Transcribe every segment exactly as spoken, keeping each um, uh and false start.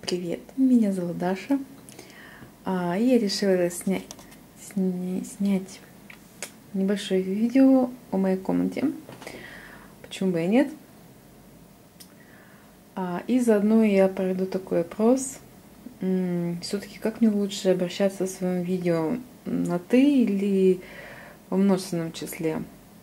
Привет, меня зовут Даша. А, и я решила снять, сня, снять небольшое видео о моей комнате. Почему бы и нет? А, и заодно я проведу такой опрос. Все-таки как мне лучше обращаться в своем видео на ты или во множественном числе?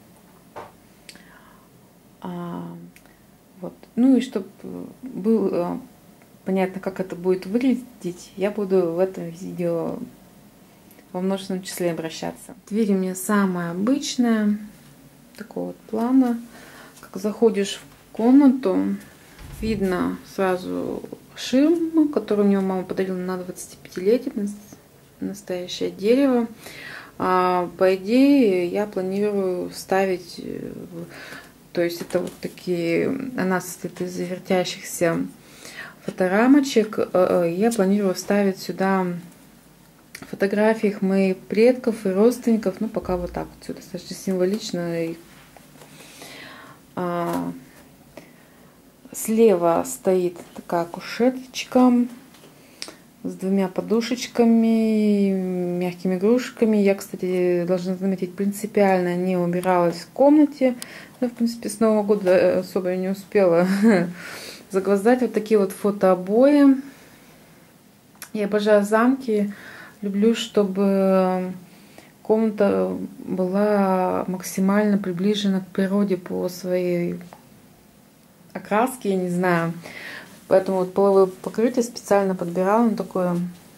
А, вот. Ну и чтобы было понятно, как это будет выглядеть, я буду в этом видео во множественном числе обращаться. Дверь у меня самая обычная, такого вот плана. Как заходишь в комнату, видно сразу ширму, которую мне мама подарила на двадцатипятилетие, настоящее дерево. А, по идее, я планирую ставить, то есть это вот такие, она состоит из завертящихся фоторамочек. Я планирую вставить сюда фотографии моих предков и родственников. Ну, пока вот так вот, все достаточно символично. И, а, слева стоит такая кушеточка с двумя подушечками, мягкими игрушками. Я, кстати, должна заметить, принципиально не убиралась в комнате. Но, в принципе, с Нового года особо не успела загвоздать. Вот такие вот фотообои. Я обожаю замки. Люблю, чтобы комната была максимально приближена к природе по своей окраске, я не знаю. Поэтому вот половое покрытие специально подбирала, ну, такое,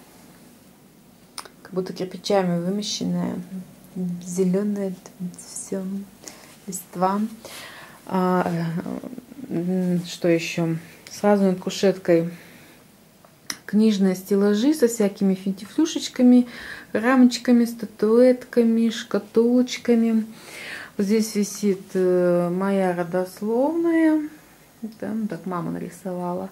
как будто кирпичами вымощенное, зеленое, все, листва. А, что еще? Сразу над кушеткой книжные стеллажи со всякими финтифлюшечками, рамочками, статуэтками, шкатулочками. Вот здесь висит моя родословная. Это, ну, так мама нарисовала.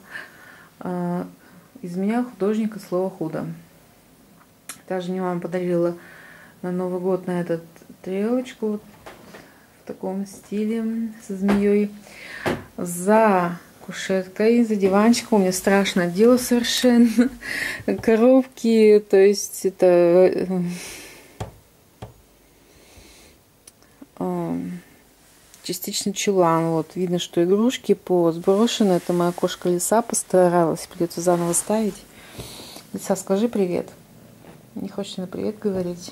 Из меня художника слова худо. Также мне мама подарила на Новый год на этот тарелочку вот в таком стиле со змеей. За кушеткой, за диванчиком у меня страшное дело совершенно. Коробки, то есть это частично чулан. Вот видно, что игрушки посброшены. Это моя кошка Лиса постаралась. Придется заново ставить. Лиса, скажи привет. Не хочешь на привет говорить?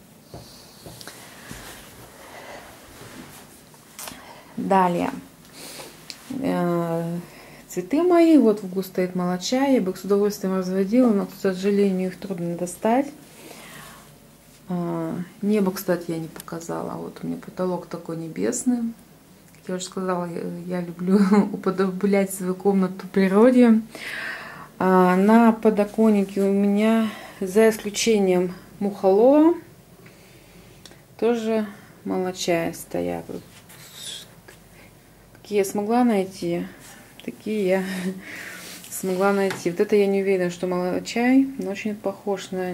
Далее. Цветы мои. Вот в углу стоит молочай. Я бы их с удовольствием разводила, но, к сожалению, их трудно достать. Небо, кстати, я не показала. Вот у меня потолок такой небесный. Как я уже сказала, я, я люблю уподоблять свою комнату природе. На подоконнике у меня, за исключением мухолова, тоже молочаи стоят. Какие я смогла найти, такие я смогла найти. Вот это я не уверена, что молочай, но очень похож на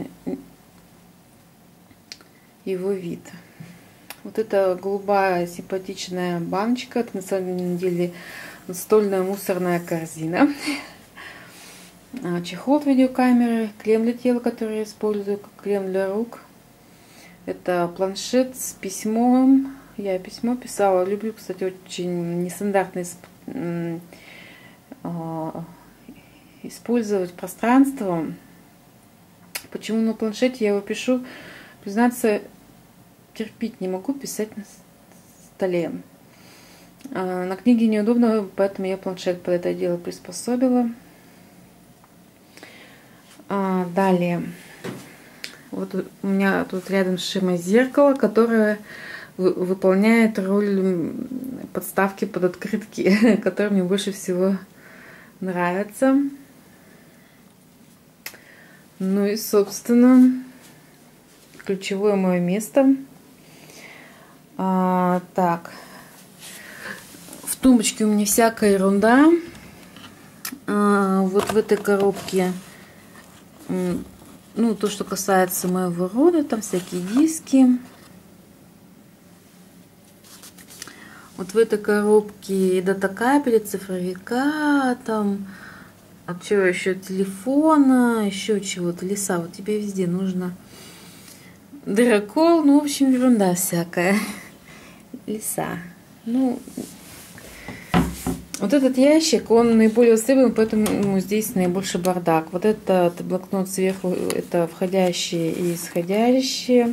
его вид. Вот это голубая симпатичная баночка. Это на самом деле настольная мусорная корзина. Чехол от видеокамеры, крем для тела, который я использую как крем для рук. Это планшет с письмом. Я письмо писала. Люблю, кстати, очень нестандартно использовать пространство. Почему на планшете я его пишу? Признаться, терпеть не могу писать на столе. На книге неудобно, поэтому я планшет под это дело приспособила. Далее. Вот у меня тут рядом с ширмой зеркало, которое выполняет роль подставки под открытки, которая мне больше всего нравится. Ну и, собственно, ключевое мое место. А, так, в тумбочке у меня всякая ерунда. А, вот в этой коробке, ну, то, что касается моего рода, там всякие диски. Вот в этой коробке датакабели, цифровика, там от чего еще? Телефона, еще чего-то, леса. Вот тебе везде нужно дырокол, ну, в общем, ерунда всякая. Леса. Ну, вот этот ящик, он наиболее стабильный, поэтому ну, здесь наибольший бардак. Вот этот блокнот сверху, это входящие и исходящие.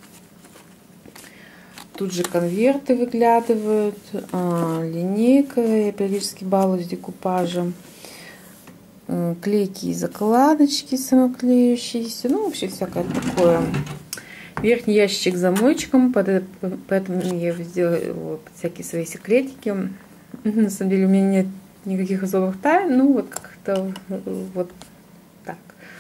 Тут же конверты выглядывают, а, линейка, я периодически балуюсь декупажем, клейкие закладочки самоклеющиеся, ну вообще всякое такое. Верхний ящичек с замочком, поэтому я сделала всякие свои секретики. На самом деле у меня нет никаких особых тайн, ну вот как-то вот так.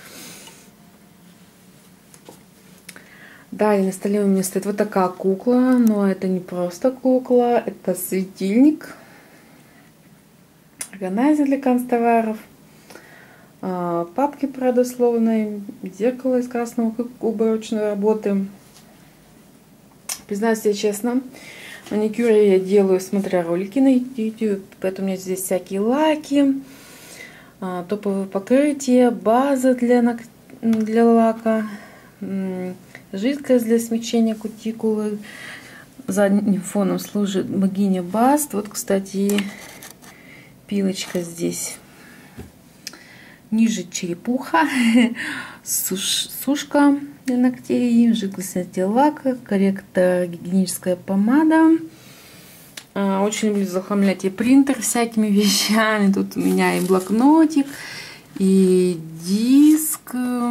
Далее на столе у меня стоит вот такая кукла, но это не просто кукла, это светильник, органайзер для канцтоваров, папки продусловные, зеркало из красного куба ручной работы. Признаюсь себе честно, маникюр я делаю, смотря ролики на YouTube, поэтому у меня здесь всякие лаки, топовые покрытия, база для, для лака, жидкость для смягчения кутикулы. Задним фоном служит богиня Баст. Вот, кстати, пилочка здесь. Ниже черепуха, суш, сушка для ногтей, жидкость для лака, корректор, гигиеническая помада. Очень люблю захламлять и принтер всякими вещами. Тут у меня и блокнотик, и диск.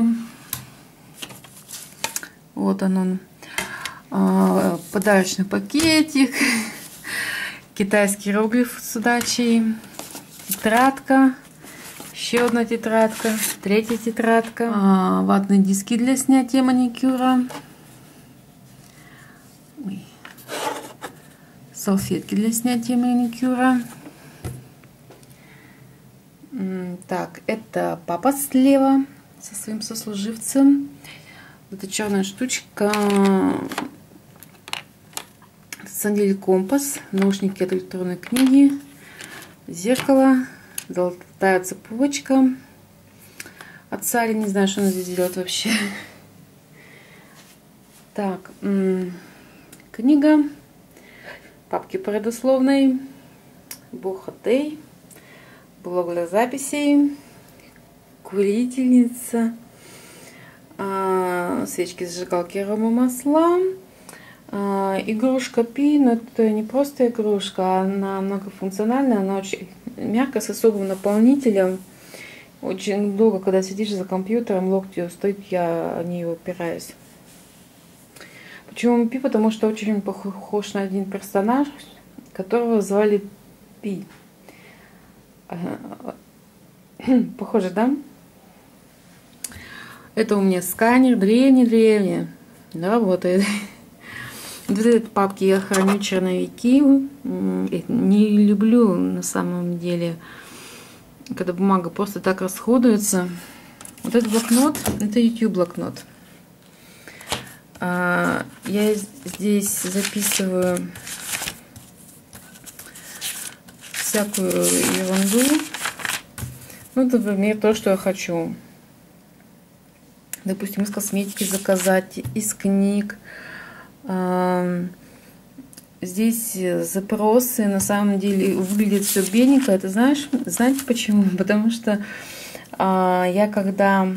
Вот он, он. Подарочный пакетик, китайский иероглиф с удачей, тетрадка, еще одна тетрадка, третья тетрадка, ватные диски для снятия маникюра, ой, салфетки для снятия маникюра. Так, это папа слева со своим сослуживцем. Это черная штучка, на самом деле компас, наушники от электронной книги, зеркало, золотая цепочка от Сари, не знаю, что она здесь делает вообще. Так, книга, папки по родословной, бухотей, блог для записей, курительница, свечки, зажигалки, аромамасла, игрушка Пи, но это не просто игрушка, она многофункциональная, она очень мягкая, с особым наполнителем. Очень долго, когда сидишь за компьютером, локти стоит, я о нее опираюсь. Почему Пи? Потому что очень похож на один персонаж, которого звали Пи. Похоже, да? Это у меня сканер, древний-древний, работает. Вот в этой папке я храню черновики. Не люблю на самом деле, когда бумага просто так расходуется. Вот этот блокнот, это YouTube блокнот. Я здесь записываю всякую ерунду. Ну, например, то, что я хочу. Допустим, из косметики заказать, из книг. Здесь запросы, на самом деле выглядит все бедненько. Это знаешь, знаете почему? Потому что а, я когда,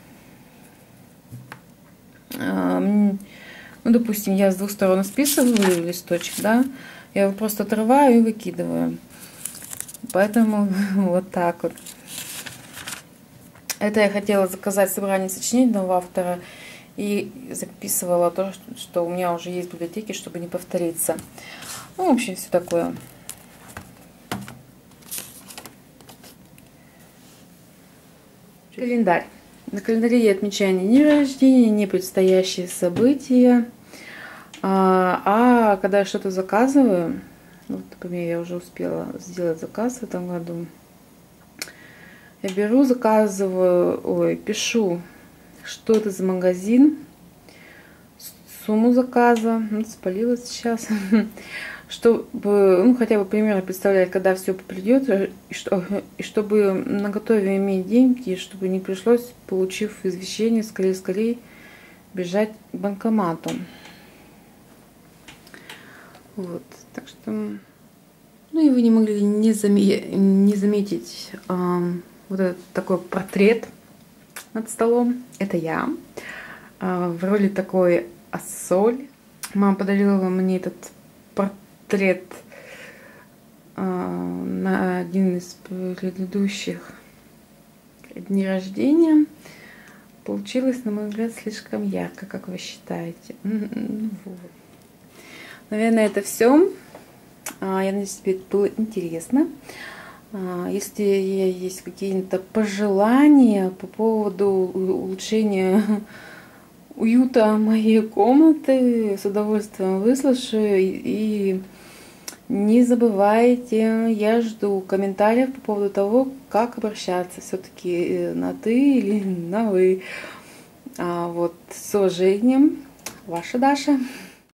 а, ну, допустим, я с двух сторон списываю листочек, да, я его просто отрываю и выкидываю. Поэтому вот так вот. Это я хотела заказать собрание сочинений нового автора. И записывала то, что у меня уже есть в библиотеке, чтобы не повториться. Ну, в общем, все такое. Календарь. На календаре я отмечаю не дни рождения, не предстоящие события. А, а когда я что-то заказываю, вот, например, я уже успела сделать заказ в этом году, я беру, заказываю, ой, пишу, что это за магазин, сумму заказа, ну, спалила сейчас, чтобы, ну, хотя бы примерно представлять, когда все придет, и, что, и чтобы на готове иметь деньги, чтобы не пришлось, получив извещение, скорее-скорее бежать к банкомату. Вот, так что, ну и вы не могли не, заме не заметить э, вот этот такой портрет над столом. Это я э, в роли такой Ассоль. Мама подарила мне этот портрет э, на один из предыдущих дней рождения. Получилось, на мой взгляд, слишком ярко, как вы считаете. Вот. Наверное, это все. Я надеюсь, тебе это было интересно. Если есть какие-то пожелания по поводу улучшения уюта моей комнаты, с удовольствием выслушаю. И не забывайте, я жду комментариев по поводу того, как обращаться все-таки на ты или на вы. Вот, с уважением, ваша Даша.